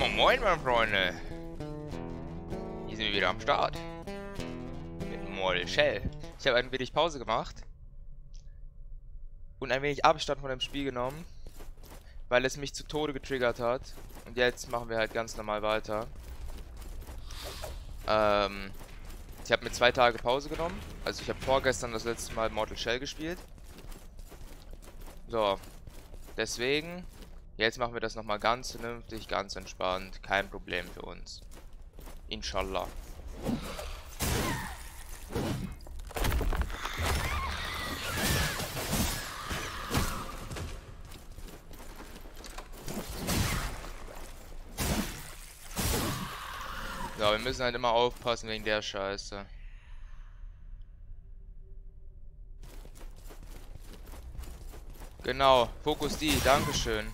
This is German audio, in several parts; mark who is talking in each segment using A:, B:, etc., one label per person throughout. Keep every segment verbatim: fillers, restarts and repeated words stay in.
A: Moin, meine Freunde. Hier sind wir wieder am Start. Mit Mortal Shell. Ich habe ein wenig Pause gemacht. Und ein wenig Abstand von dem Spiel genommen. Weil es mich zu Tode getriggert hat. Und jetzt machen wir halt ganz normal weiter. Ähm, ich habe mir zwei Tage Pause genommen. Also ich habe vorgestern das letzte Mal Mortal Shell gespielt. So. Deswegen... Jetzt machen wir das nochmal ganz vernünftig, ganz entspannt. Kein Problem für uns. Inshallah. So, wir müssen halt immer aufpassen wegen der Scheiße. Genau, Fokus die, Dankeschön.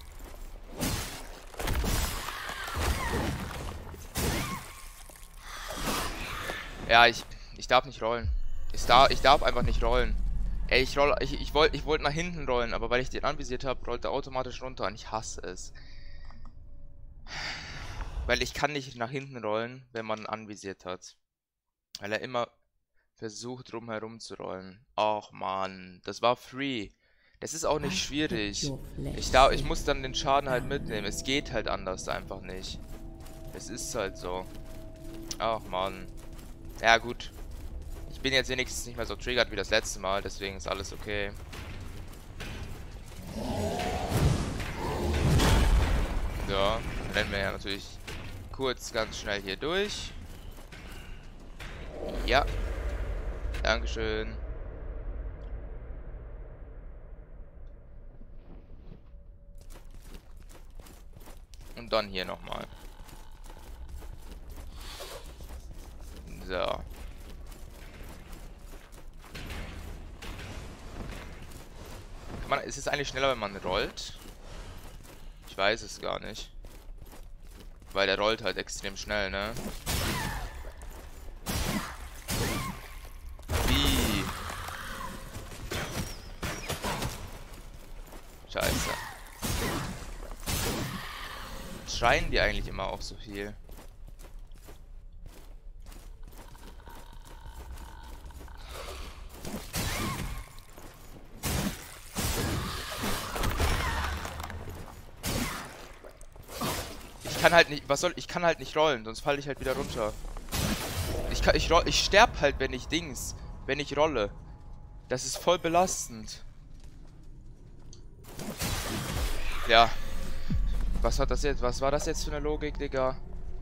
A: Ja, ich, ich darf nicht rollen. Ich darf, ich darf einfach nicht rollen. Ey, ich roll, ich, ich wollte ich wollte nach hinten rollen, aber weil ich den anvisiert habe, rollt er automatisch runter und ich hasse es. Weil ich kann nicht nach hinten rollen, wenn man anvisiert hat. Weil er immer versucht, drumherum zu rollen. Och man, das war free. Das ist auch nicht schwierig. Ich, darf, ich muss dann den Schaden halt mitnehmen. Es geht halt anders einfach nicht. Es ist halt so. Ach man. Ja gut. Ich bin jetzt wenigstens nicht mehr so triggert wie das letzte Mal, deswegen ist alles okay. So, dann rennen wir ja natürlich kurz ganz schnell hier durch. Ja. Dankeschön. Und dann hier nochmal. So. Kann man, ist es eigentlich schneller, wenn man rollt? Ich weiß es gar nicht. Weil der rollt halt extrem schnell, ne? Wie? Scheiße. Schreien die eigentlich immer auch so viel? Ich kann halt nicht, was soll, ich kann halt nicht rollen, sonst falle ich halt wieder runter. Ich kann, ich roll, ich sterb halt, wenn ich Dings, wenn ich rolle. Das ist voll belastend. Ja. Was hat das jetzt, was war das jetzt für eine Logik, Digga?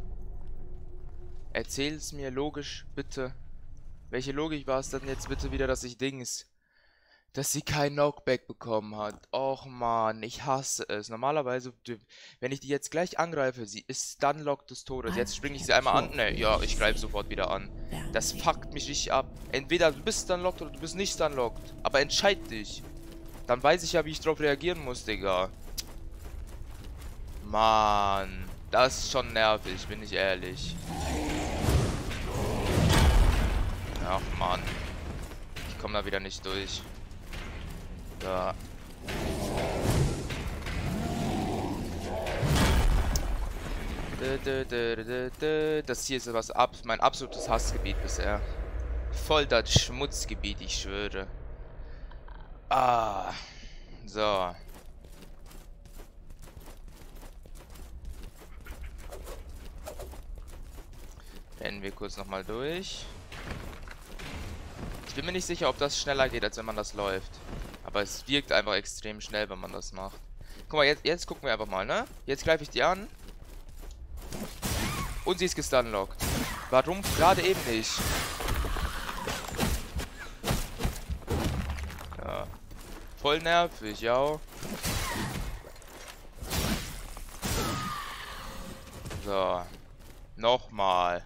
A: Erzähl's mir logisch, bitte. Welche Logik war es denn jetzt bitte wieder, dass ich Dings... Dass sie kein Knockback bekommen hat. Och man, ich hasse es. Normalerweise, wenn ich die jetzt gleich angreife, sie ist Stunlock des Todes. Jetzt springe ich sie einmal an. Ne, ja, ich greife sofort wieder an. Das fuckt mich richtig ab. Entweder du bist Stunlocked oder du bist nicht Stunlocked. Aber entscheid dich. Dann weiß ich ja, wie ich drauf reagieren muss, Digga. Mann, das ist schon nervig, bin ich ehrlich. Ach man. Ich komme da wieder nicht durch. Da. Das hier ist was ab, mein absolutes Hassgebiet bisher. Voll das Schmutzgebiet, ich schwöre. Ah. So. Rennen wir kurz nochmal durch. Ich bin mir nicht sicher, ob das schneller geht, als wenn man das läuft. Aber es wirkt einfach extrem schnell, wenn man das macht. Guck mal, jetzt, jetzt gucken wir einfach mal, ne? Jetzt greife ich die an. Und sie ist gestunlockt. Warum gerade eben nicht? Ja. Voll nervig, ja. So. Nochmal.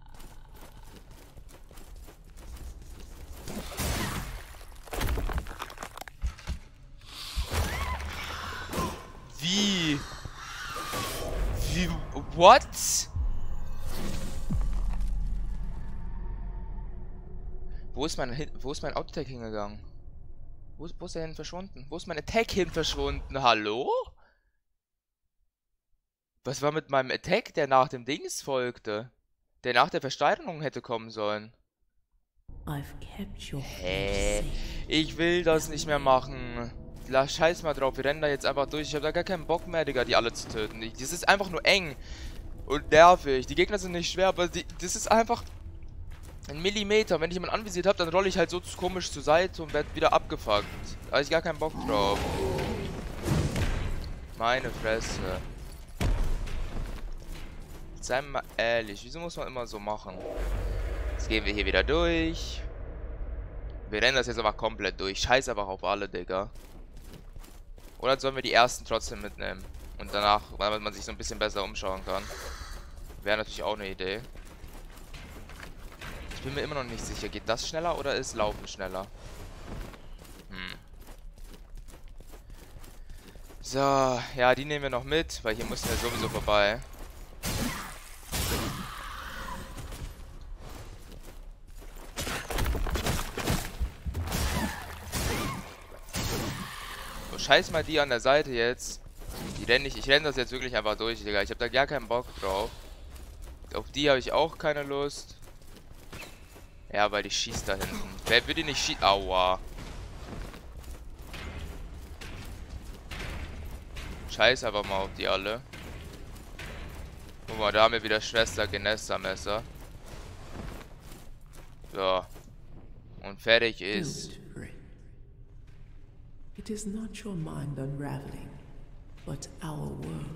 A: Wie? Wie? What? Wo ist mein, wo ist mein Autotech hingegangen? Wo, wo ist er hin verschwunden? Wo ist mein Attack hin verschwunden? Hallo? Was war mit meinem Attack, der nach dem Dings folgte? Der nach der Versteinerung hätte kommen sollen. Hä? Ich will das nicht mehr machen. Lass scheiß mal drauf, wir rennen da jetzt einfach durch. Ich habe da gar keinen Bock mehr, Digga, die alle zu töten. Ich, das ist einfach nur eng und nervig. Die Gegner sind nicht schwer, aber die, das ist einfach ein Millimeter. Wenn ich jemanden anvisiert habe, dann rolle ich halt so komisch zur Seite und werde wieder abgefuckt. Da habe ich gar keinen Bock drauf. Meine Fresse. Sei mal ehrlich, wieso muss man immer so machen? Jetzt gehen wir hier wieder durch. Wir rennen das jetzt aber komplett durch. Scheiß einfach auf alle, Digga. Oder sollen wir die ersten trotzdem mitnehmen? Und danach, damit man sich so ein bisschen besser umschauen kann. Wäre natürlich auch eine Idee. Ich bin mir immer noch nicht sicher. Geht das schneller oder ist Laufen schneller? Hm. So, ja, die nehmen wir noch mit, weil hier müssen wir sowieso vorbei. Scheiß mal die an der Seite jetzt. Die renne ich. Ich renne das jetzt wirklich einfach durch, Digga. Ich habe da gar keinen Bock drauf. Auf die habe ich auch keine Lust. Ja, weil die schießt da hinten. Wer will die nicht schießen? Aua. Scheiß aber mal auf die alle. Guck mal, da haben wir wieder Schwester Genessa Messer. So. Und fertig ist.
B: It is not your mind unraveling, but our world.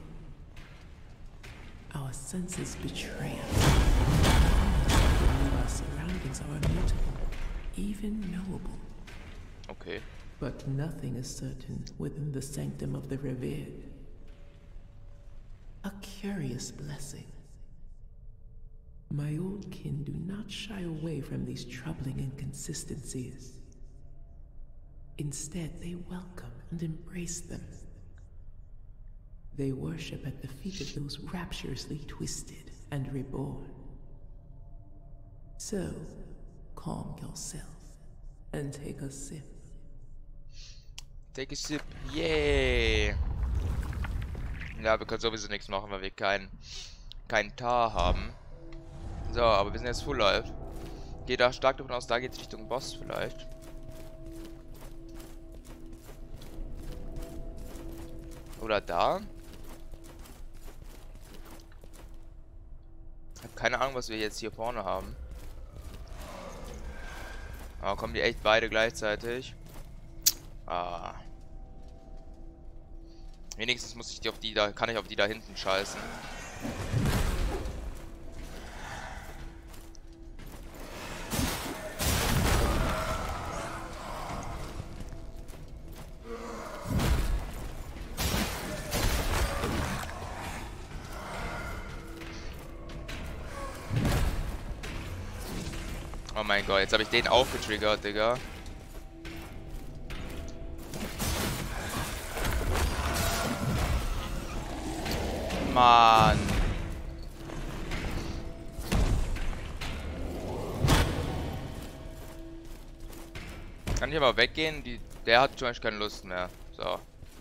B: Our senses betray us. Our surroundings are immutable, even knowable.
A: Okay.
B: But nothing is certain within the sanctum of the revered. A curious blessing. My old kin do not shy away from these troubling inconsistencies. Instead, they welcome and embrace them. They worship at the feet of those rapturously twisted and reborn. So, calm yourself and take a sip.
A: Take a sip. Yay. Ja, wir können sowieso nichts machen, weil wir kein, kein Tar haben. So, aber wir sind jetzt Full Life. Geht da stark davon aus, da geht es Richtung Boss vielleicht. Oder da. Ich habe keine Ahnung, was wir jetzt hier vorne haben. Aber kommen die echt beide gleichzeitig? Ah. Wenigstens muss ich die auf die da, kann ich auf die da hinten scheißen. Oh mein Gott, jetzt habe ich den auch getriggert, Digga. Mann. Kann ich aber weggehen? Die, der hat zum Beispiel keine Lust mehr. So.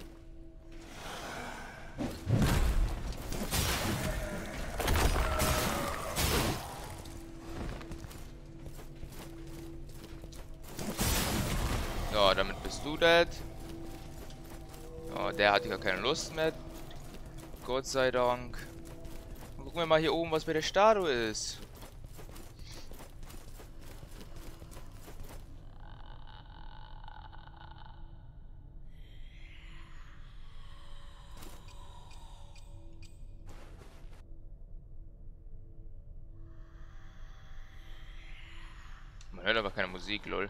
A: So, damit bist du dead. Oh, der hat gar keine Lust mehr. Gott sei Dank. Gucken wir mal hier oben, was bei der Statue ist. Man hört aber keine Musik, lol.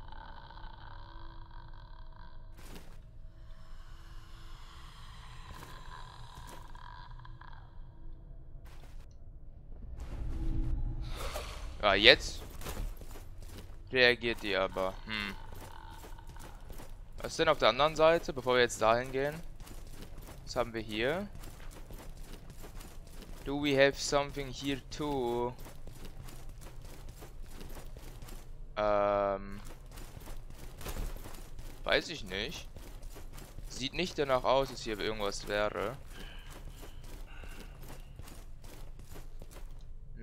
A: Ja, jetzt reagiert die aber. Hm. Was ist denn auf der anderen Seite, bevor wir jetzt dahin gehen? Was haben wir hier? Do we have something here too? Ähm. Weiß ich nicht. Sieht nicht danach aus, als hier irgendwas wäre.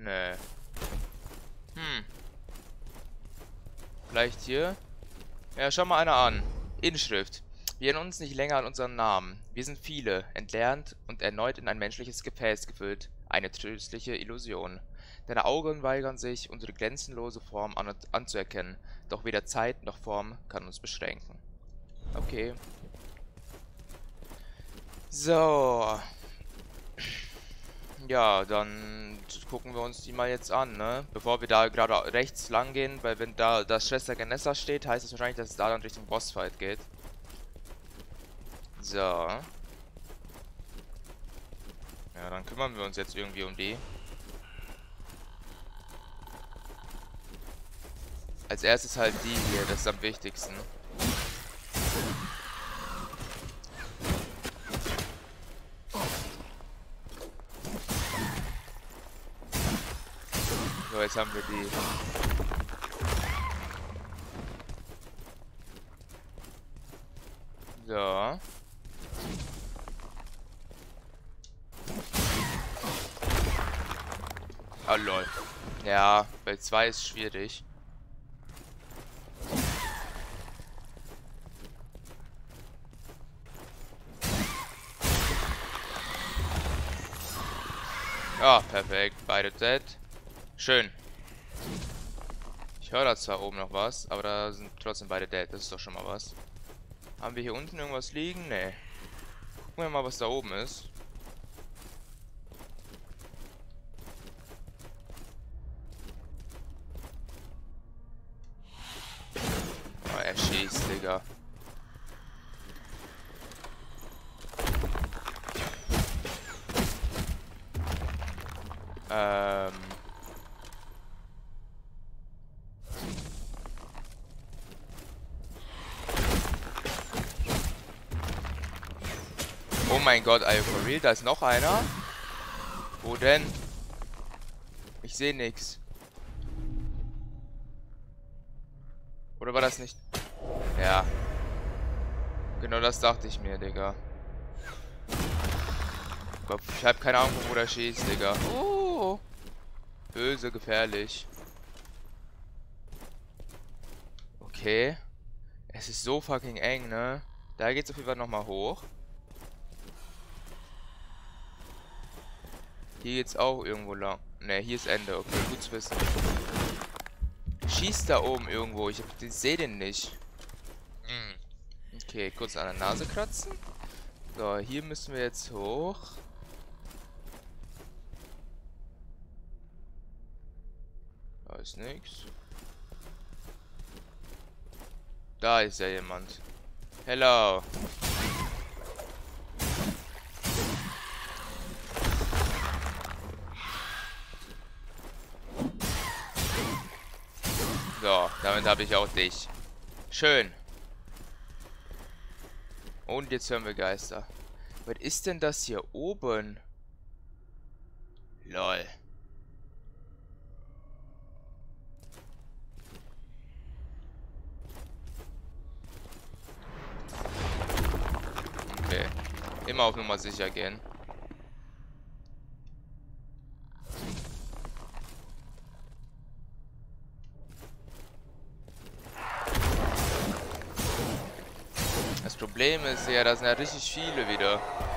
A: Nee. Hm. Vielleicht hier? Ja, schau mal einer an. Inschrift. Wir erinnern uns nicht länger an unseren Namen. Wir sind viele, entlernt und erneut in ein menschliches Gefäß gefüllt. Eine tröstliche Illusion. Deine Augen weigern sich, unsere grenzenlose Form an anzuerkennen. Doch weder Zeit noch Form kann uns beschränken. Okay. So. Ja, dann gucken wir uns die mal jetzt an, ne? Bevor wir da gerade rechts lang gehen, weil wenn da das Schwester Ganessa steht, heißt es wahrscheinlich, dass es da dann Richtung Bossfight geht. So. Ja, dann kümmern wir uns jetzt irgendwie um die. Als erstes halt die hier, das ist am wichtigsten. So, jetzt haben wir die. So. Oh lol. Ja, bei zwei ist schwierig. Ja, perfekt. Beide dead. Schön. Ich höre da zwar oben noch was, aber da sind trotzdem beide dead. Das ist doch schon mal was. Haben wir hier unten irgendwas liegen? Nee. Gucken wir mal, was da oben ist. Oh, er schießt, Digga. Ähm. Oh mein Gott, are you for real? Da ist noch einer. Wo denn? Ich sehe nichts. Oder war das nicht? Ja. Genau das dachte ich mir, Digga. Ich habe keine Ahnung, wo der schießt, Digga. Oh. Böse, gefährlich. Okay. Es ist so fucking eng, ne? Da geht's auf jeden Fall nochmal hoch. Hier geht's auch irgendwo lang. Ne, hier ist Ende. Okay, gut zu wissen. Schießt da oben irgendwo. Ich, ich sehe den nicht. Hm. Okay, kurz an der Nase kratzen. So, hier müssen wir jetzt hoch. Da ist nichts. Da ist ja jemand. Hello. So, damit habe ich auch dich. Schön. Und jetzt hören wir Geister. Was ist denn das hier oben? Lol. Okay. Immer auf Nummer sicher gehen. Das Problem ist ja, da sind ja richtig viele wieder.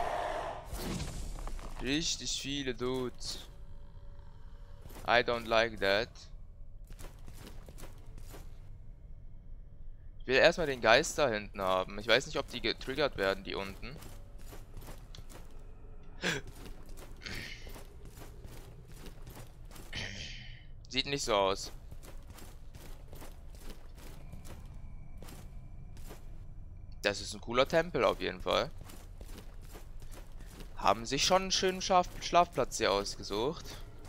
A: Richtig viele Dudes. I don't like that. Ich will erstmal den Geist da hinten haben. Ich weiß nicht, ob die getriggert werden, die unten. Sieht nicht so aus. Das ist ein cooler Tempel auf jeden Fall. Haben sich schon einen schönen Schlaf Schlafplatz hier ausgesucht.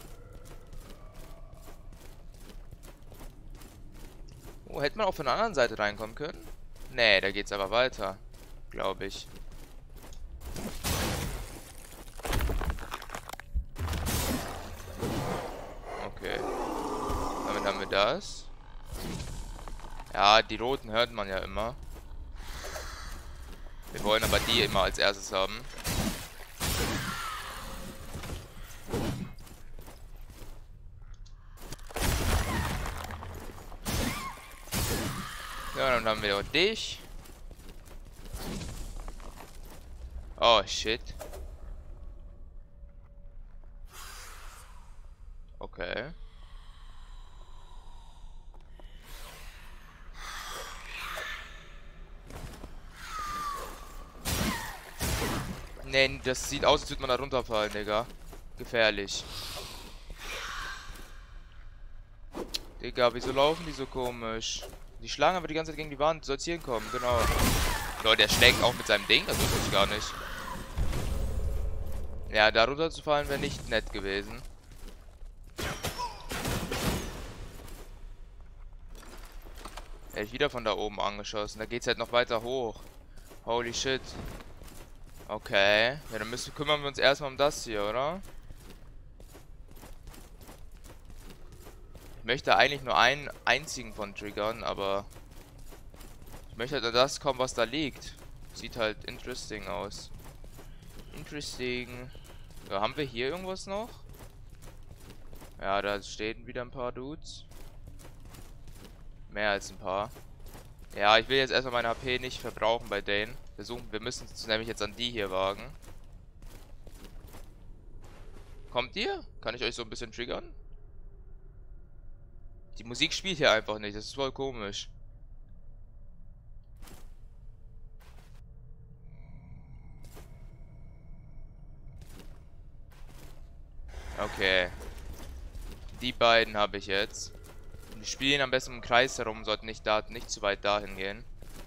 A: Oh, hätte man auch von der anderen Seite reinkommen können? Nee, da geht's aber weiter. Glaube ich. Okay. Damit haben wir das. Ja, die roten hört man ja immer. Wir wollen aber die immer als erstes haben. Dann haben wir auch dich. Oh, shit. Okay. Nee, das sieht aus, als würde man da runterfallen, Digga. Gefährlich. Digga, wieso laufen die so komisch? Die schlagen aber die ganze Zeit gegen die Wand. Du sollst hier hinkommen, genau. Leute, der schlägt auch mit seinem Ding. Das wusste ich gar nicht. Ja, da runterzufallen wäre nicht nett gewesen. Er ist wieder von da oben angeschossen. Da geht's halt noch weiter hoch. Holy shit. Okay. Ja, dann müssen, kümmern wir uns erstmal um das hier, oder? Ich möchte eigentlich nur einen einzigen von triggern, aber ich möchte halt an das kommen, was da liegt. Sieht halt interesting aus. Interesting. Ja, haben wir hier irgendwas noch? Ja, da stehen wieder ein paar Dudes. Mehr als ein paar. Ja, ich will jetzt erstmal meine H P nicht verbrauchen bei denen. Versuchen, wir müssen es nämlich jetzt an die hier wagen. Kommt ihr? Kann ich euch so ein bisschen triggern? Die Musik spielt hier einfach nicht. Das ist voll komisch. Okay. Die beiden habe ich jetzt. Die spielen am besten im Kreis herum, sollten nicht da, nicht zu weit dahin gehen.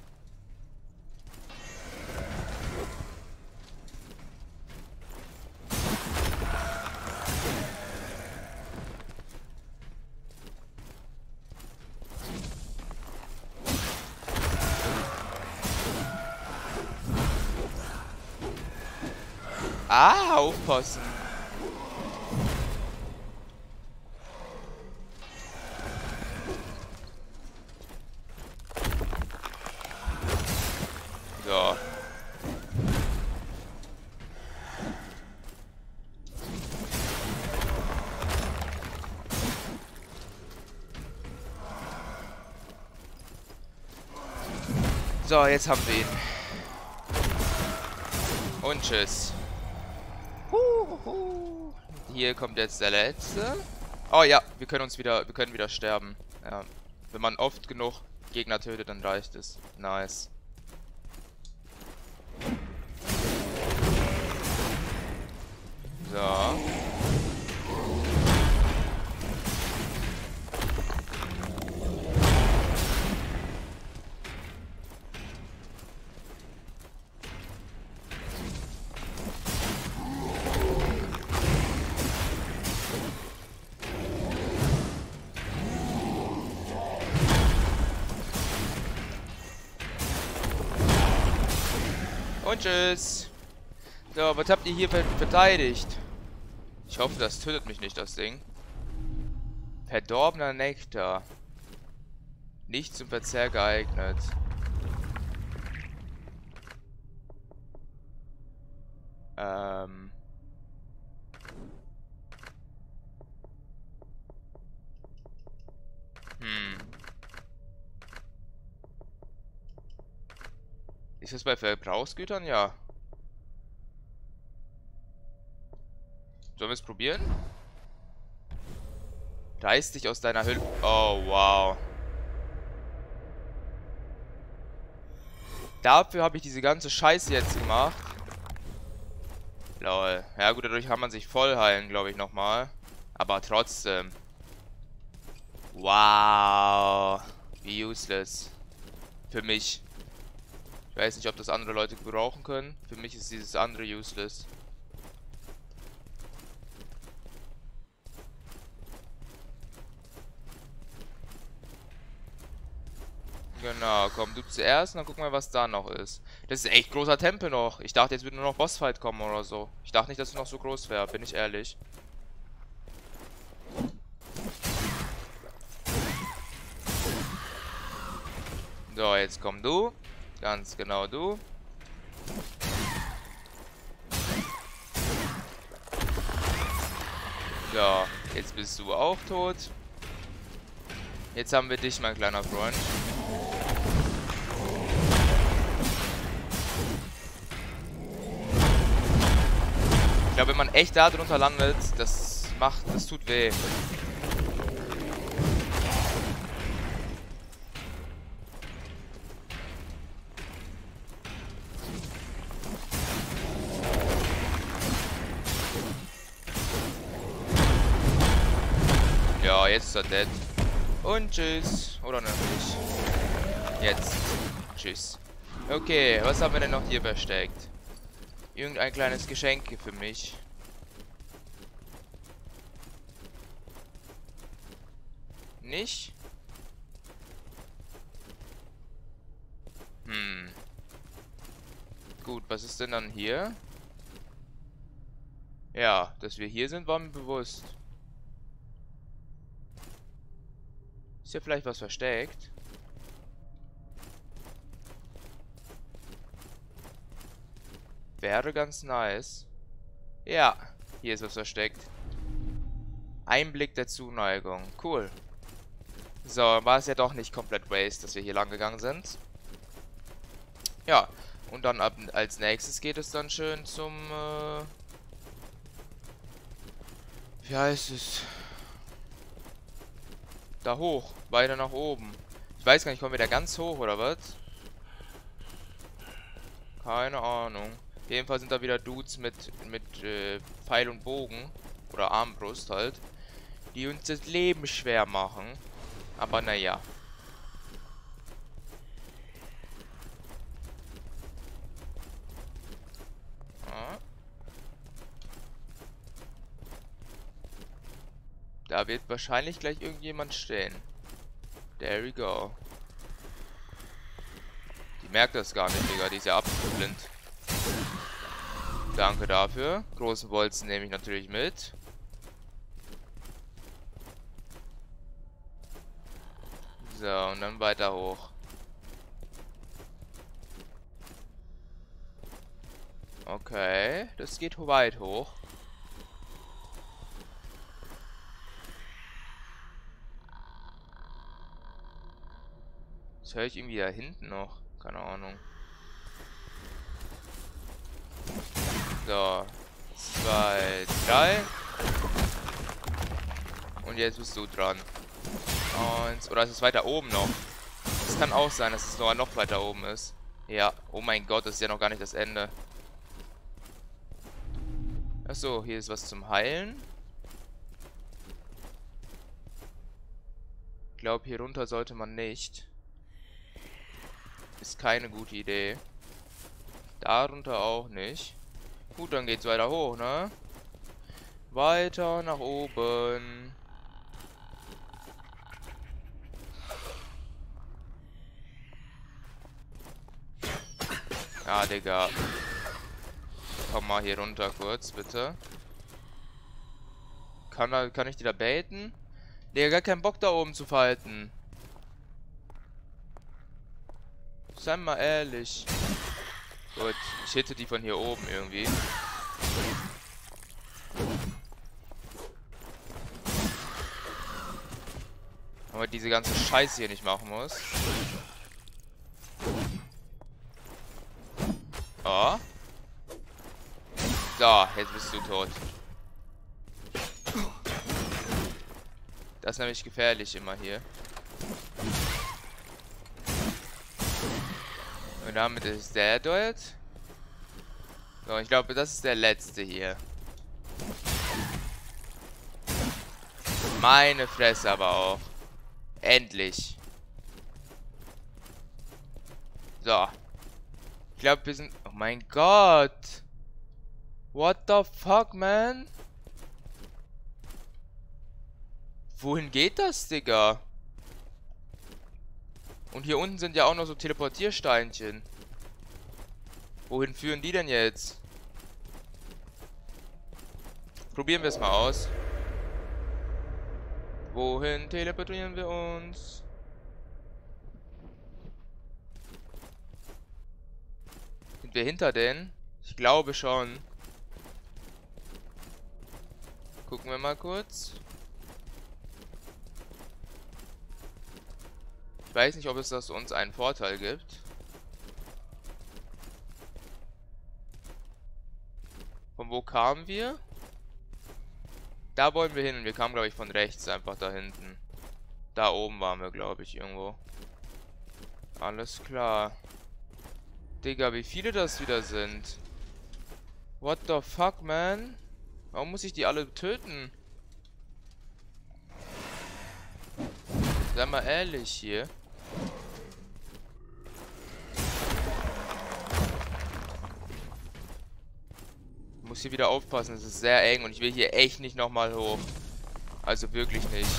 A: Ah, aufpassen. So. So, jetzt haben wir ihn. Und tschüss. Huhuhu. Hier kommt jetzt der letzte. Oh ja, wir können uns wieder, wir können wieder sterben. Ja. Wenn man oft genug Gegner tötet, dann reicht es. Nice. So. Und tschüss. So, was habt ihr hier verteidigt? Ich hoffe, das tötet mich nicht, das Ding. Verdorbener Nektar. Nicht zum Verzehr geeignet. Ähm. Hm. Ist das bei Verbrauchsgütern? Ja. Sollen wir es probieren? Reiß dich aus deiner Hülle. Oh, wow. Dafür habe ich diese ganze Scheiße jetzt gemacht. Lol. Ja gut, dadurch kann man sich voll heilen, glaube ich, nochmal. Aber trotzdem. Wow. Wie useless. Für mich. Ich weiß nicht, ob das andere Leute gebrauchen können. Für mich ist dieses andere useless. Genau, komm du zuerst und dann gucken wir, was da noch ist. Das ist echt großer Tempel noch. Ich dachte, jetzt würde nur noch Bossfight kommen oder so. Ich dachte nicht, dass es noch so groß wäre, bin ich ehrlich. So, jetzt komm du. Ganz genau du. So, jetzt bist du auch tot. Jetzt haben wir dich, mein kleiner Freund. glaube, wenn man echt da drunter landet, das macht, das tut weh. Ja, jetzt ist er dead. Und tschüss. Oder noch nicht. Jetzt. Tschüss. Okay, was haben wir denn noch hier versteckt? Irgendein kleines Geschenk für mich. Nicht? Hm. Gut, was ist denn dann hier? Ja, dass wir hier sind, war mir bewusst. Ist hier vielleicht was versteckt? Wäre ganz nice. Ja, hier ist was versteckt. Einblick der Zuneigung. Cool. So, war es ja doch nicht komplett waste, dass wir hier lang gegangen sind. Ja, und dann ab, als nächstes geht es dann schön zum... Äh, wie heißt es? Da hoch. Weiter nach oben. Ich weiß gar nicht, kommen wir da ganz hoch oder was? Keine Ahnung. Auf jeden Fall sind da wieder Dudes mit, mit äh, Pfeil und Bogen. Oder Armbrust halt. Die uns das Leben schwer machen. Aber naja. Ja. Da wird wahrscheinlich gleich irgendjemand stehen. There we go. Die merkt das gar nicht, Digga. Die ist ja absolut blind. Danke dafür. Großen Bolzen nehme ich natürlich mit. So, und dann weiter hoch. Okay, das geht weit hoch. Das höre ich irgendwie da hinten noch. Keine Ahnung. So. Zwei, drei. Und jetzt bist du dran. Und, oder ist es weiter oben noch? Es kann auch sein, dass es sogar noch weiter oben ist. Ja. Oh mein Gott, das ist ja noch gar nicht das Ende. Achso, hier ist was zum Heilen. Ich glaube, hier runter sollte man nicht. Ist keine gute Idee. Darunter auch nicht. Gut, dann geht's weiter hoch, ne? Weiter nach oben. Ja, Digga. Komm mal hier runter kurz, bitte. Kann, da, kann ich die da baiten? Digga, gar keinen Bock da oben zu falten. Sei mal ehrlich. Gut, ich hitte die von hier oben irgendwie. Aber diese ganze Scheiße hier nicht machen muss. Oh. So, jetzt bist du tot. Das ist nämlich gefährlich immer hier. Und damit ist der dort. So, ich glaube, das ist der letzte hier. Meine Fresse aber auch. Endlich. So. Ich glaube, wir sind... Oh mein Gott. What the fuck, man? Wohin geht das, Digga? Und hier unten sind ja auch noch so Teleportiersteinchen. Wohin führen die denn jetzt? Probieren wir es mal aus. Wohin teleportieren wir uns? Sind wir hinter denen? Ich glaube schon. Gucken wir mal kurz. Ich weiß nicht, ob es das uns einen Vorteil gibt. Von wo kamen wir? Da wollen wir hin und wir kamen, glaube ich, von rechts einfach da hinten. Da oben waren wir, glaube ich, irgendwo. Alles klar. Digga, wie viele das wieder sind. What the fuck, man? Warum muss ich die alle töten? Sei mal ehrlich hier. Ich muss hier wieder aufpassen, es ist sehr eng und ich will hier echt nicht nochmal hoch. Also wirklich nicht.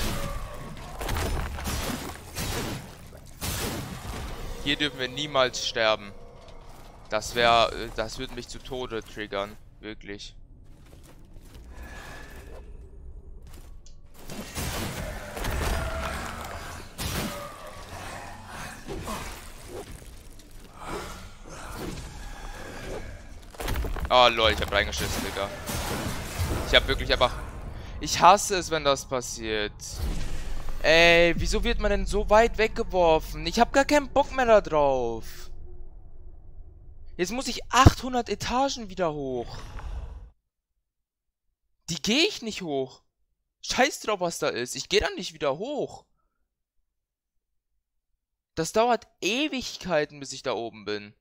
A: Hier dürfen wir niemals sterben. Das wäre, das würde mich zu Tode triggern. Wirklich. Oh lol, ich hab reingeschissen, Digga. Ich hab wirklich einfach... Ich hasse es, wenn das passiert. Ey, wieso wird man denn so weit weggeworfen? Ich hab gar keinen Bock mehr da drauf. Jetzt muss ich achthundert Etagen wieder hoch. Die gehe ich nicht hoch. Scheiß drauf, was da ist. Ich gehe dann nicht wieder hoch. Das dauert Ewigkeiten, bis ich da oben bin.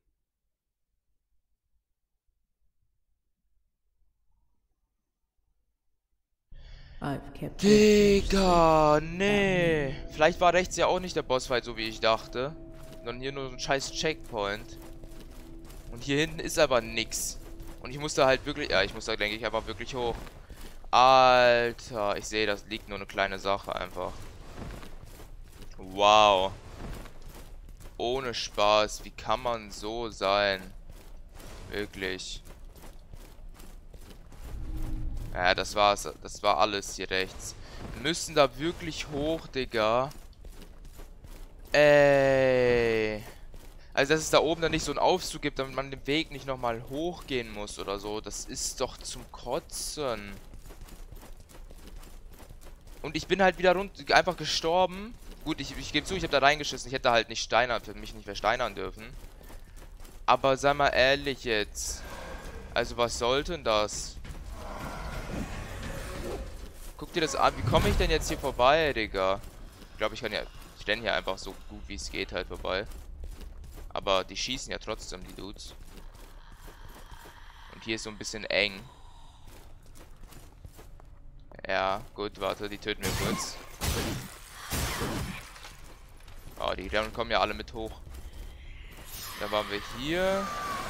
A: Digga, nee. Vielleicht war rechts ja auch nicht der Bossfight, so wie ich dachte. Sondern hier nur so ein scheiß Checkpoint. Und hier hinten ist aber nix. Und ich muss da halt wirklich... Ja, ich muss da, denke ich, einfach wirklich hoch. Alter, ich sehe, das liegt nur eine kleine Sache einfach. Wow. Ohne Spaß. Wie kann man so sein? Wirklich. Ja, das war's. Das war alles hier rechts. Wir müssen da wirklich hoch, Digga. Ey. Also, dass es da oben dann nicht so einen Aufzug gibt, damit man den Weg nicht nochmal hochgehen muss oder so. Das ist doch zum Kotzen. Und ich bin halt wieder rund, einfach gestorben. Gut, ich, ich gebe zu, ich habe da reingeschissen. Ich hätte halt nicht steinern, für mich nicht versteinern dürfen. Aber sei mal ehrlich jetzt. Also, was sollte denn das? Guck dir das an. Wie komme ich denn jetzt hier vorbei, Digga? Ich glaube, ich kann ja... Ich renne hier einfach so gut wie es geht halt vorbei. Aber die schießen ja trotzdem, die Dudes. Und hier ist so ein bisschen eng. Ja, gut, warte, die töten wir kurz. Oh, die dann kommen ja alle mit hoch. Dann waren wir hier.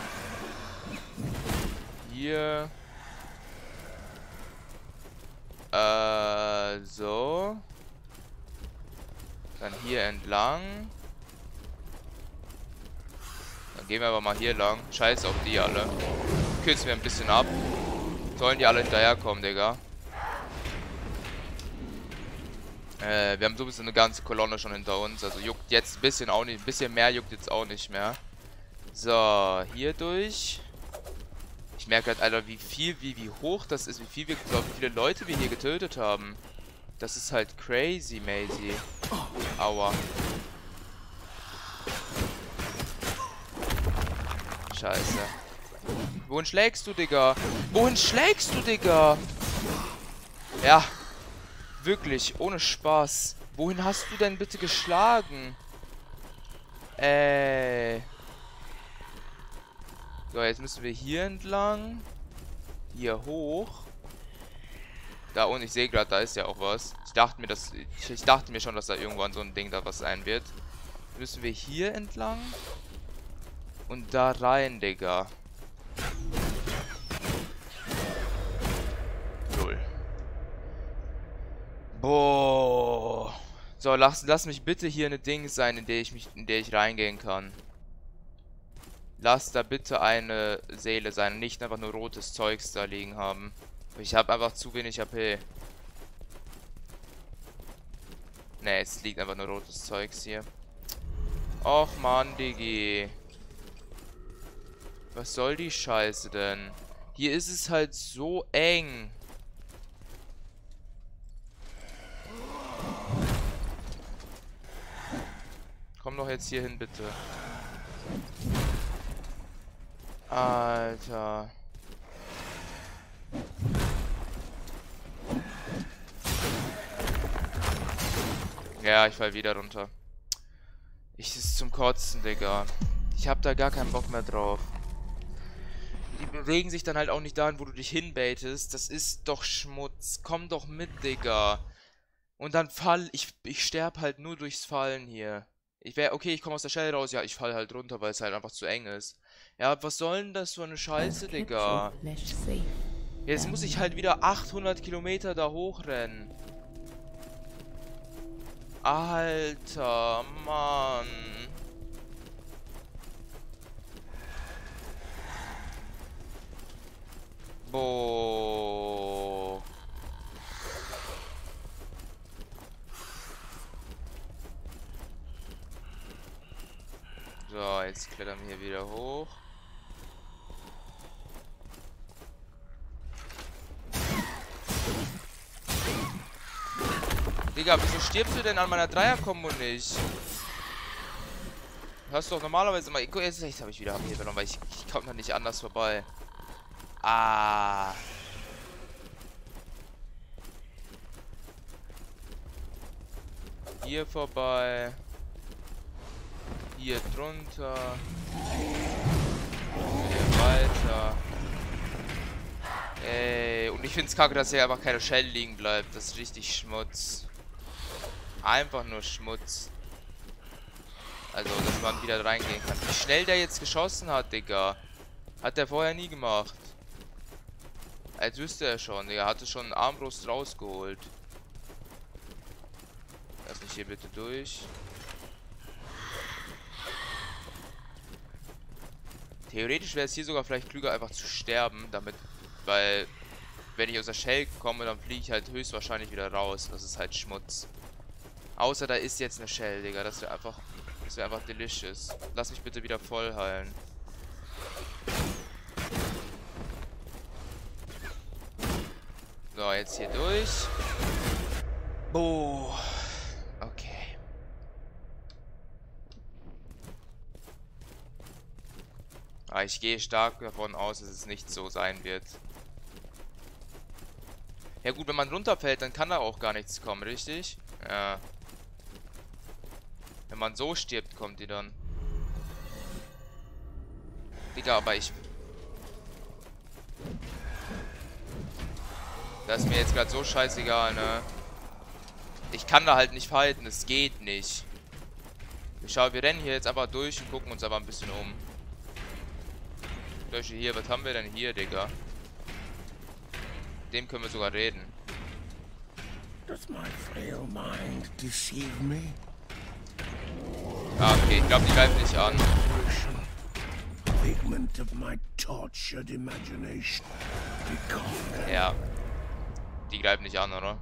A: Hier. Äh, so. Dann hier entlang. Dann gehen wir aber mal hier lang. Scheiß auf die alle. Kürzen wir ein bisschen ab. Sollen die alle hinterherkommen, Digga. Äh, wir haben sowieso eine ganze Kolonne schon hinter uns. Also juckt jetzt ein bisschen auch nicht. Ein bisschen mehr juckt jetzt auch nicht mehr. So, hier durch. Ich merke halt, Alter, wie viel, wie, wie hoch das ist. Wie viel wir, wie viele Leute wir hier getötet haben. Das ist halt crazy, Maisie. Aua. Scheiße. Wohin schlägst du, Digga? Wohin schlägst du, Digga? Ja. Wirklich, ohne Spaß. Wohin hast du denn bitte geschlagen? Äh. So, jetzt müssen wir hier entlang. Hier hoch. Da unten, ich sehe gerade, da ist ja auch was. Ich dachte mir, dass ich, ich dachte mir schon, dass da irgendwann so ein Ding da was sein wird. Müssen wir hier entlang und da rein, Digga. Null. Boah. So, lass, lass mich bitte hier eine Ding sein, in der ich mich, in der ich reingehen kann. Lass da bitte eine Seele sein und nicht einfach nur rotes Zeugs da liegen haben. Ich habe einfach zu wenig H P. Ne, es liegt einfach nur rotes Zeugs hier. Och man, Digi. Was soll die Scheiße denn? Hier ist es halt so eng. Komm doch jetzt hier hin, bitte. Alter. Ja, ich fall wieder runter. Ich ist zum Kotzen, Digga. Ich hab da gar keinen Bock mehr drauf. Die bewegen sich dann halt auch nicht dahin, wo du dich hinbaitest. Das ist doch Schmutz. Komm doch mit, Digga. Und dann fall... Ich, ich sterb halt nur durchs Fallen hier. Ich wäre... Okay, ich komme aus der Shell raus. Ja, ich fall halt runter, weil es halt einfach zu eng ist. Ja, was soll denn das für eine Scheiße, Digga? Jetzt muss ich halt wieder achthundert Kilometer da hochrennen. Alter, Mann. Boah. So, jetzt klettern wir hier wieder hoch. Digga, wieso stirbst du denn an meiner Dreier-Kombo nicht? Hast du doch normalerweise immer... Jetzt, jetzt habe ich wieder H P verloren, weil ich, ich komme noch nicht anders vorbei. Ah. Hier vorbei. Hier drunter. Hier weiter. Ey, und ich finde es kacke, dass hier einfach keine Shell liegen bleibt. Das ist richtig Schmutz. Einfach nur Schmutz. Also, dass man wieder reingehen kann. Wie schnell der jetzt geschossen hat, Digga. Hat der vorher nie gemacht. Als wüsste er schon, Digga. Hatte schon einen Armbrust rausgeholt. Lass mich hier bitte durch. Theoretisch wäre es hier sogar vielleicht klüger, einfach zu sterben, damit, weil, wenn ich aus der Shell komme, dann fliege ich halt höchstwahrscheinlich wieder raus. Das ist halt Schmutz. Außer da ist jetzt eine Shell, Digga. Das wäre einfach, das wäre einfach delicious. Lass mich bitte wieder voll heilen. So, jetzt hier durch. Boah. Okay. Aber ich gehe stark davon aus, dass es nicht so sein wird. Ja gut, wenn man runterfällt, dann kann da auch gar nichts kommen, richtig? Ja. Wenn man so stirbt, kommt die dann. Digga, aber ich... Das ist mir jetzt gerade so scheißegal, ne? Ich kann da halt nicht fighten, es geht nicht. Ich schau, wir rennen hier jetzt aber durch und gucken uns aber ein bisschen um. Durch hier, was haben wir denn hier, Digga? Dem können wir sogar reden.
C: Does my frail mind deceive me?
A: Ah, okay, ich glaube, die greifen nicht an.
C: Figment of my tortured imagination.
A: Ja. Die greifen nicht an, oder?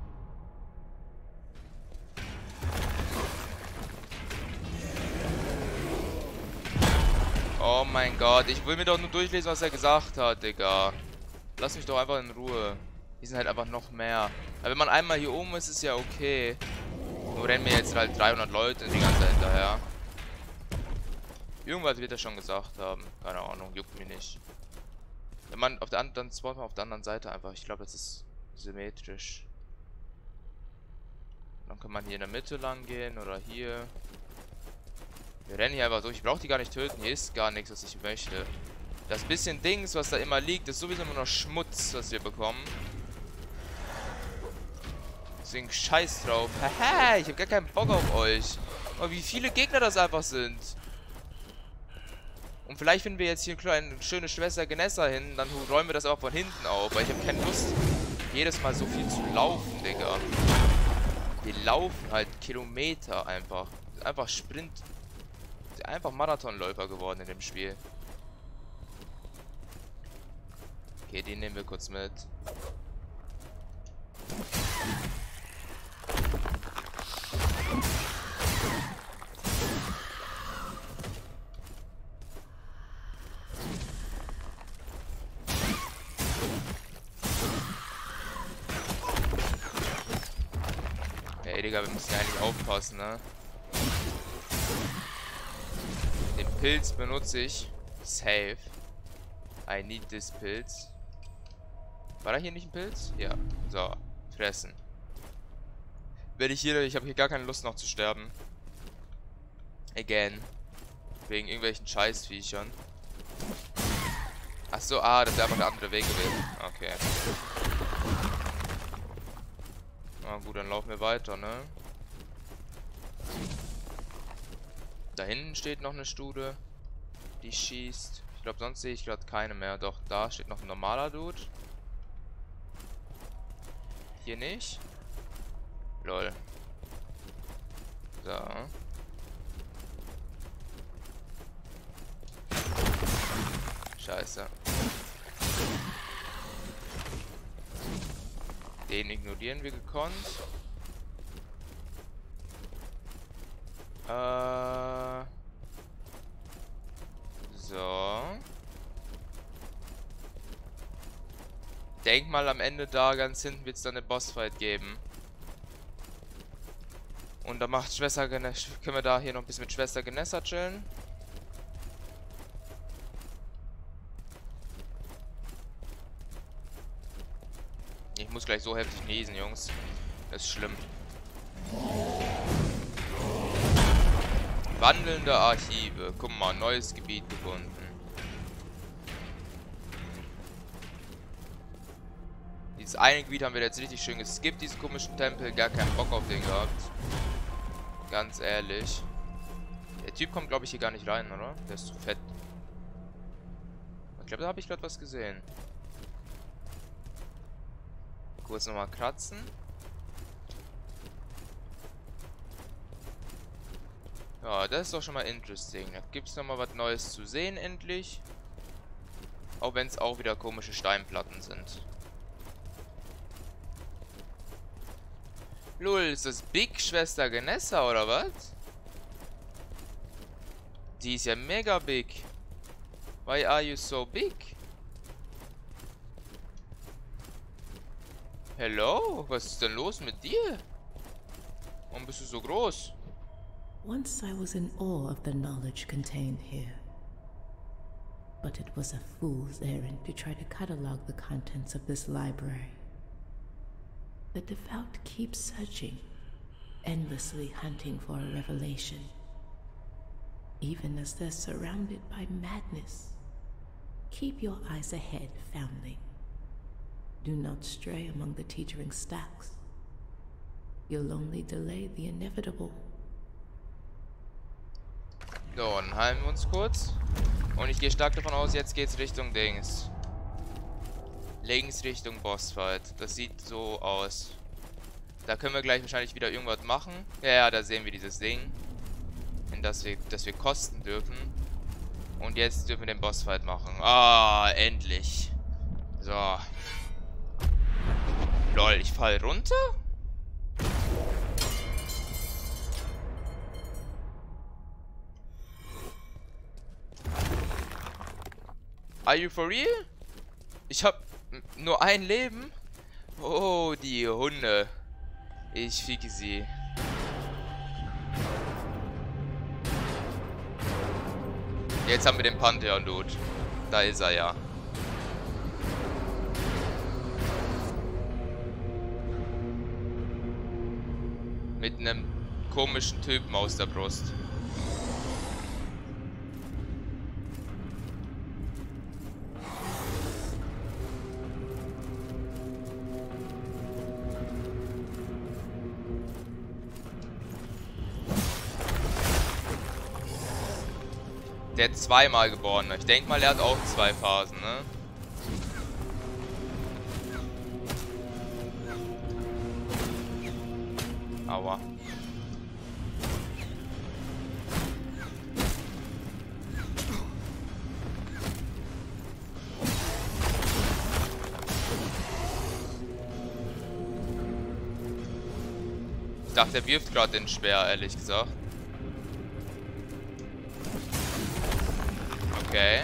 A: Oh mein Gott, ich will mir doch nur durchlesen, was er gesagt hat, Digga. Lass mich doch einfach in Ruhe. Die sind halt einfach noch mehr. Aber wenn man einmal hier oben ist, ist ja okay. Nur rennen mir jetzt halt dreihundert Leute die ganze Zeit hinterher. Irgendwas wird er schon gesagt haben. Keine Ahnung, juckt mich nicht. Wenn man auf der anderen, dann spawnt man auf der anderen Seite einfach. Ich glaube, das ist symmetrisch. Dann kann man hier in der Mitte lang gehen oder hier. Wir rennen hier einfach durch. Ich brauche die gar nicht töten. Hier ist gar nichts, was ich möchte. Das bisschen Dings, was da immer liegt, ist sowieso nur noch Schmutz, was wir bekommen. Deswegen scheiß drauf. Haha, ich habe gar keinen Bock auf euch. Aber wie viele Gegner das einfach sind. Und vielleicht finden wir jetzt hier eine schöne Schwester Genessa hin. Dann räumen wir das auch von hinten auf. Weil ich habe keine Lust, jedes Mal so viel zu laufen, Digga. Wir laufen halt Kilometer einfach. Einfach Sprint. Einfach Marathonläufer geworden in dem Spiel. Okay, den nehmen wir kurz mit. Ey, Digga, wir müssen ja eigentlich aufpassen, ne? Den Pilz benutze ich. Safe. I need this Pilz. War da hier nicht ein Pilz? Ja. So. Fressen. Wenn ich hier... Ich habe hier gar keine Lust noch zu sterben. Again. Wegen irgendwelchen Scheißviechern. Ach so, ah, das ist einfach der andere Weg gewesen. Okay. Na gut, dann laufen wir weiter, ne? Da hinten steht noch eine Stude, die schießt. Ich glaube, sonst sehe ich gerade keine mehr. Doch, da steht noch ein normaler Dude. Hier nicht. Lol. So. Scheiße. Den ignorieren wir gekonnt. Äh. So. Denk mal, am Ende da ganz hinten wird es dann eine Bossfight geben. Und da macht Schwester Genessa. Können wir da hier noch ein bisschen mit Schwester Genessa chillen? Ich muss gleich so heftig niesen, Jungs. Das ist schlimm. Wandelnde Archive. Guck mal, neues Gebiet gefunden. Dieses eine Gebiet haben wir jetzt richtig schön geskippt, diesen komischen Tempel. Gar keinen Bock auf den gehabt. Ganz ehrlich. Der Typ kommt, glaube ich, hier gar nicht rein, oder? Der ist zu fett. Ich glaube, da habe ich gerade was gesehen. Kurz nochmal kratzen. Ja, das ist doch schon mal interesting. Da gibt es nochmal was Neues zu sehen, endlich. Auch wenn es auch wieder komische Steinplatten sind. Lul, ist das Big Schwester Genessa oder was? Die ist ja mega big. Why are you so big? Hello? Was ist denn los mit dir? Warum bist du so groß?
B: Once I was in awe of the knowledge contained here. But it was a fool's errand to try to catalog the contents of this library. The devout keep searching, endlessly hunting for a revelation, even as they're surrounded by madness. Keep your eyes ahead, foundling. Do not stray among the teetering stacks. You'll only delay the inevitable.
A: So, dann heilen wir uns kurz. Und ich gehe stark davon aus, jetzt geht's Richtung Dings. Links Richtung Bossfight. Das sieht so aus. Da können wir gleich wahrscheinlich wieder irgendwas machen. Ja, ja, da sehen wir dieses Ding. In das wir, das wir kosten dürfen. Und jetzt dürfen wir den Bossfight machen. Ah, endlich. So. Lol, ich fall runter? Are you for real? Ich hab nur ein Leben? Oh, die Hunde. Ich ficke sie. Jetzt haben wir den Pantheon-Dude. Da ist er ja. Mit einem komischen Typen aus der Brust. Der hat zweimal geboren. Ich denke mal, er hat auch zwei Phasen, ne? Aua. Ich dachte, er wirft gerade den Speer, ehrlich gesagt. Okay.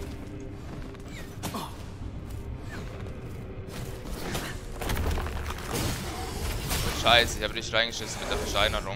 A: Scheiße, ich habe dich reingeschissen mit der Versteinerung.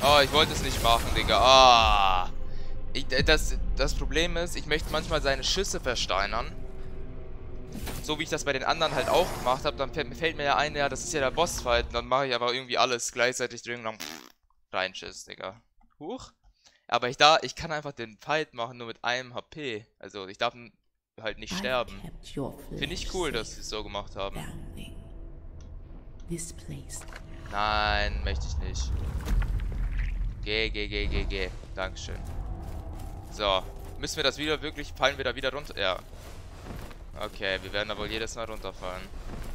A: Oh, ich wollte es nicht machen, Digga. Ah. Ich, das, das Problem ist, ich möchte manchmal seine Schüsse versteinern. So wie ich das bei den anderen halt auch gemacht habe. Dann fällt, fällt mir ja ein, ja, das ist ja der Bossfight. Und dann mache ich aber irgendwie alles gleichzeitig drin und dann reinschiss, Digga. Huch. Aber ich da, ich kann einfach den Fight machen nur mit einem H P. Also ich darf halt nicht sterben. Finde ich cool, dass sie es so gemacht haben. Nein, möchte ich nicht. Geh, geh, geh, geh, geh. Dankeschön. So. Müssen wir das wieder wirklich... Fallen wir da wieder runter? Ja. Okay, wir werden da wohl jedes Mal runterfallen.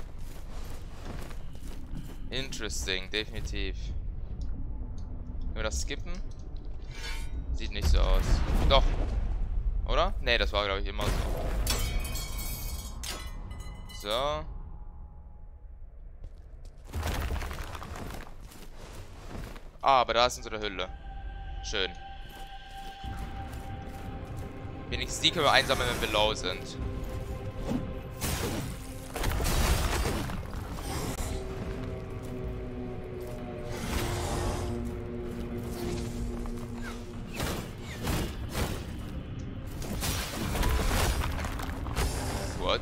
A: Interesting, definitiv. Können wir das skippen? Sieht nicht so aus. Doch. Oder? Ne, das war, glaube ich, immer so. So. Ah, aber da ist unsere Hülle. Schön. Wenigstens die können wir einsammeln, wenn wir low sind. What?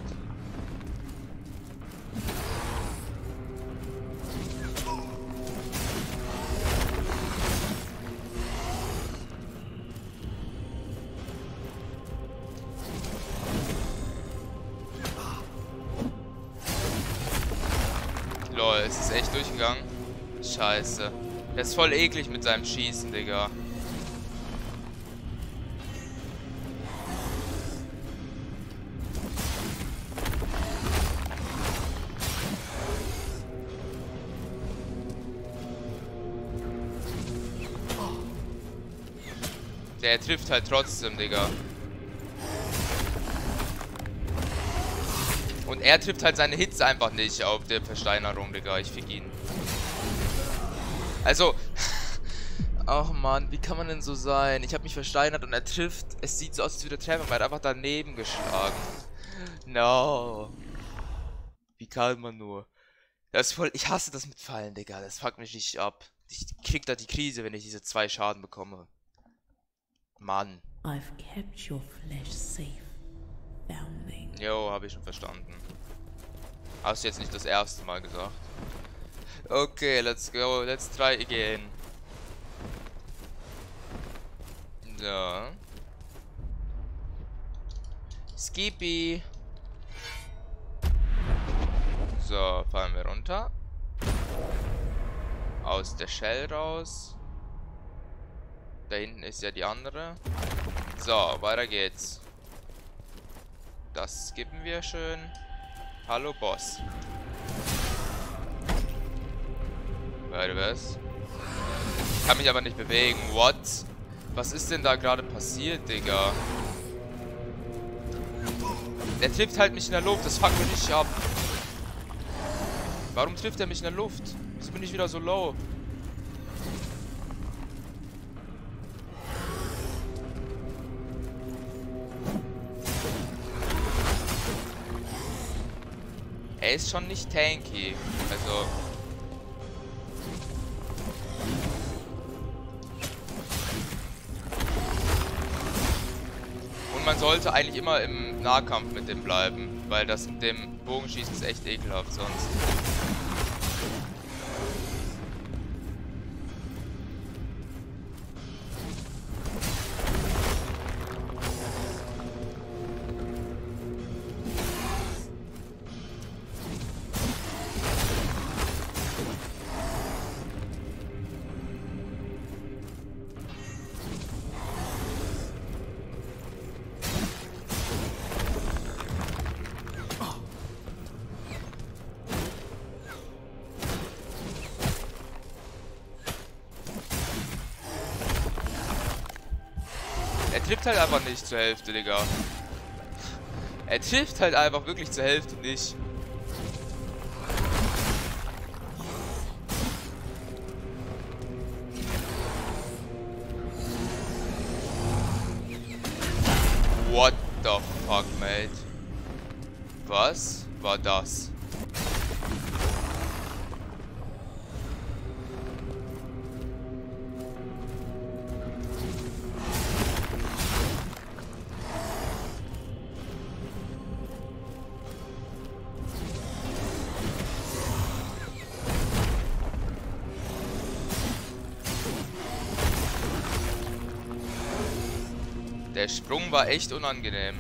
A: Lol, es ist echt durchgegangen. Scheiße. Der ist voll eklig mit seinem Schießen, Digga. Der trifft halt trotzdem, Digga. Und er trifft halt seine Hits einfach nicht auf der Versteinerung, Digga. Ich fick ihn. Also... Ach man, wie kann man denn so sein? Ich habe mich versteinert und er trifft... Es sieht so aus, als würde er treffen, aber er hat einfach daneben geschlagen. No. Wie kann man nur? Das ist voll... Ich hasse das mit Fallen, Digga. Das fuckt mich nicht ab. Ich krieg da die Krise, wenn ich diese zwei Schaden bekomme. Mann.
B: I've kept your flesh safe, foundling.
A: Jo, habe ich schon verstanden. Hast du jetzt nicht das erste Mal gesagt. Okay, let's go. Let's try again. So. Skippy. So, fallen wir runter. Aus der Shell raus. Da hinten ist ja die andere. So, weiter geht's. Das skippen wir schön. Hallo, Boss. Warte, was? Ich kann mich aber nicht bewegen. What? Was ist denn da gerade passiert, Digga? Der trifft halt mich in der Luft. Das fuckt mich nicht ab. Warum trifft er mich in der Luft? Jetzt bin ich wieder so low. Er ist schon nicht tanky. Also... Und man sollte eigentlich immer im Nahkampf mit dem bleiben. Weil das mit dem Bogenschießen ist echt ekelhaft sonst. Er trifft halt einfach nicht zur Hälfte, Digga. Er trifft halt einfach wirklich zur Hälfte nicht. What the fuck, mate? Was war das? Der Sprung war echt unangenehm.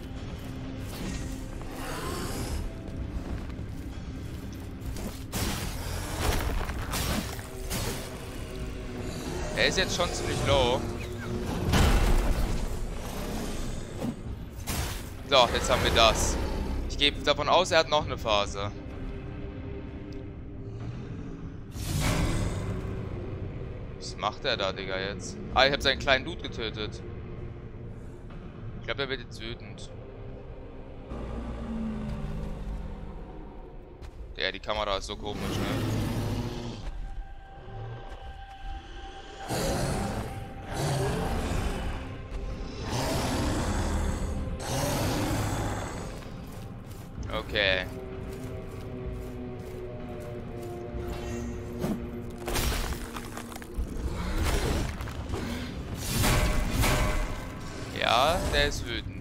A: Er ist jetzt schon ziemlich low. So, jetzt haben wir das. Ich gehe davon aus, er hat noch eine Phase. Was macht er da, Digga, jetzt? Ah, ich habe seinen kleinen Dude getötet. Ich glaube, er wird jetzt wütend. Ja, die Kamera ist so komisch, ne? Okay. Ja, der ist wütend.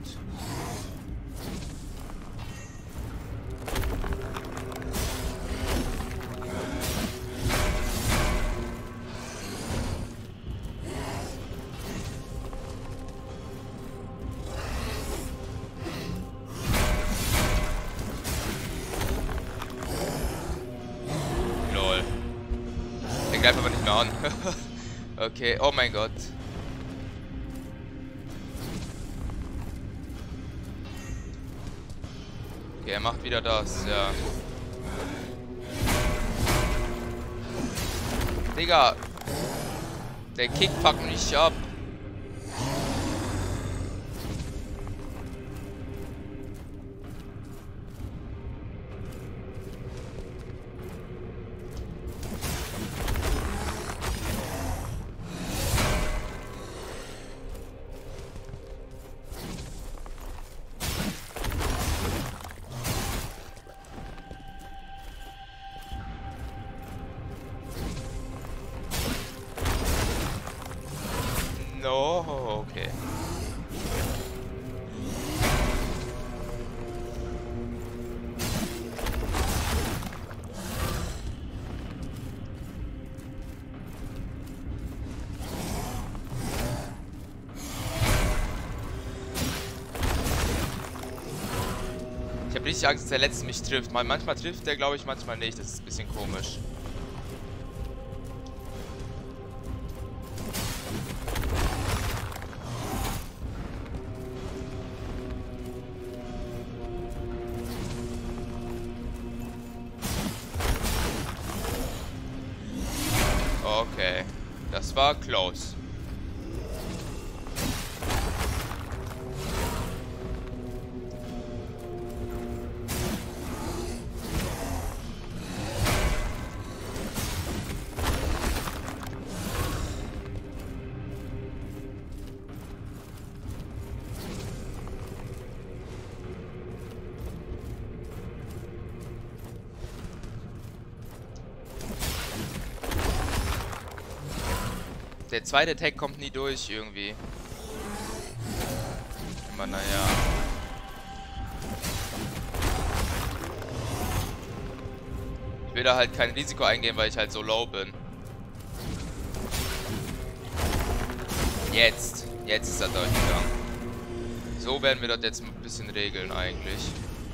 A: Lol. Der greift aber nicht mehr an. Okay, oh mein Gott. Okay, er macht wieder das, ja. Digga. Der Kick packt mich ab. No, okay. Ich habe richtig Angst, dass der Letzte mich trifft. Manchmal trifft der, glaube ich, manchmal nicht. Das ist ein bisschen komisch. Okay, das war close. Der zweite Attack kommt nie durch irgendwie. Aber naja. Ich will da halt kein Risiko eingehen, weil ich halt so low bin. Jetzt. Jetzt ist er durchgegangen. So werden wir das jetzt ein bisschen regeln eigentlich.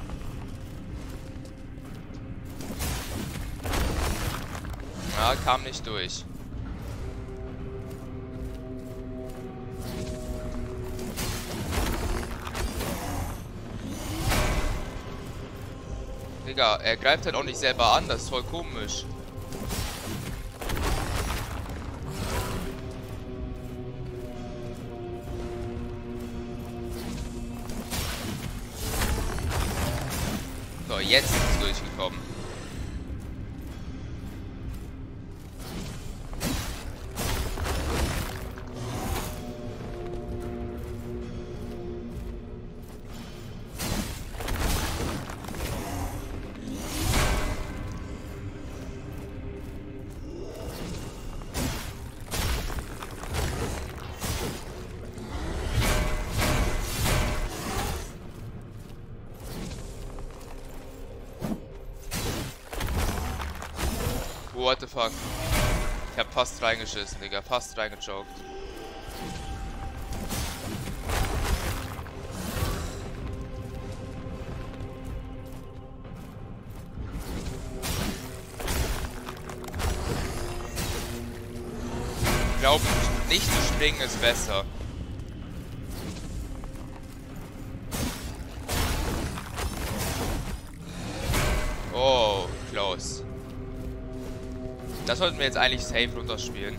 A: Ja, kam nicht durch. Digga, er greift halt auch nicht selber an, das ist voll komisch. So, jetzt ist es durchgekommen. What the fuck? Ich hab fast reingeschissen, Digga. Fast reingechoked. glaube, nicht zu springen ist besser. Oh, close. Das sollten wir jetzt eigentlich safe runterspielen.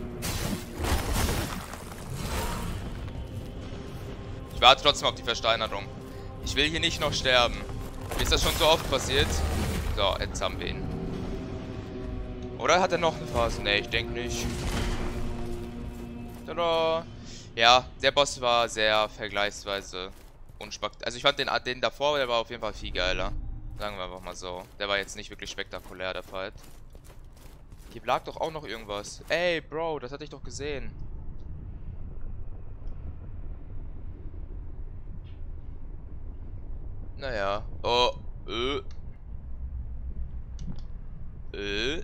A: Ich warte trotzdem auf die Versteinerung. Ich will hier nicht noch sterben. Mir ist das schon so oft passiert. So, jetzt haben wir ihn. Oder hat er noch eine Phase? Ne, ich denke nicht. Tada. Ja, der Boss war sehr vergleichsweise unspektakulär. Also ich fand den, den davor, der war auf jeden Fall viel geiler. Sagen wir einfach mal so. Der war jetzt nicht wirklich spektakulär, der Fight. Hier lag doch auch noch irgendwas. Ey, Bro, das hatte ich doch gesehen. Naja. Oh. Äh. Äh.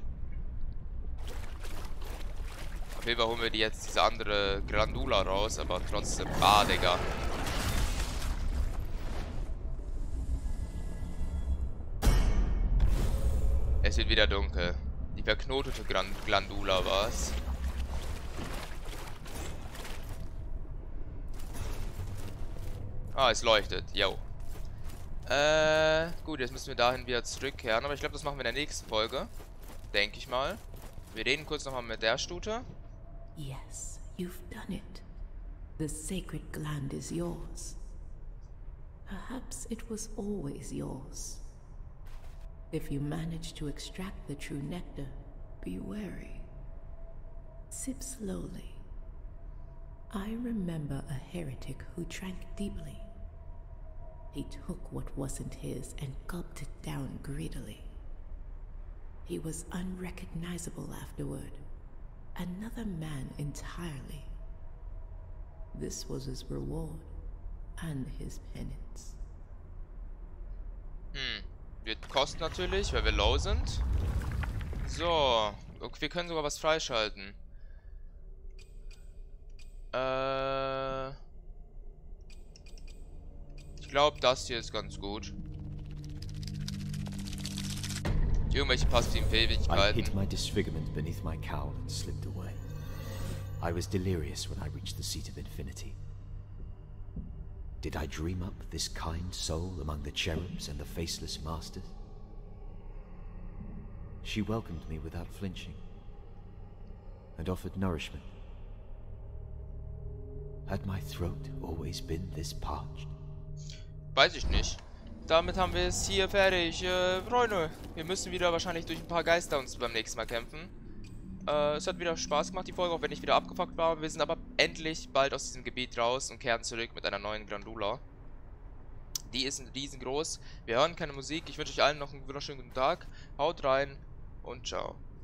A: Auf jeden Fall holen wir die jetzt diese andere Grandula raus, aber trotzdem. Ah, Digga. Es wird wieder dunkel. Die verknotete Grand Glandula war's. Ah, es leuchtet. Yo. Äh, gut, jetzt müssen wir dahin wieder zurückkehren. Aber ich glaube, das machen wir in der nächsten Folge. Denke ich mal. Wir reden kurz nochmal mit der Stute.
B: Yes, you've done it. The sacred gland is yours. Perhaps it was always yours. If you manage to extract the true nectar, be wary. Sip slowly. I remember a heretic who drank deeply. He took what wasn't his and gulped it down greedily. He was unrecognizable afterward. Another man entirely. This was his reward and his penance.
A: Hm. Wird kosten natürlich, weil wir low sind. So. Okay, wir können sogar was freischalten. Äh. Ich glaube, das hier ist ganz gut. Irgendwelche passiven Fähigkeiten.
D: I hid my disfigurement beneath my cowl and slipped away. I was delirious when I reached the seat of infinity. Did I dream up this kind soul among the cherubs and the faceless masters? She welcomed me without flinching and offered nourishment. Had my throat always been this parched?
A: Weiß ich nicht. Damit haben wir es hier fertig. Äh, Freunde, wir müssen wieder wahrscheinlich durch ein paar Geister uns beim nächsten Mal kämpfen. Äh, es hat wieder Spaß gemacht, die Folge, auch wenn ich wieder abgefuckt war. Wir sind aber endlich bald aus diesem Gebiet raus und kehren zurück mit einer neuen Grandula. Die ist riesengroß. Wir hören keine Musik. Ich wünsche euch allen noch einen wunderschönen guten Tag. Haut rein und ciao.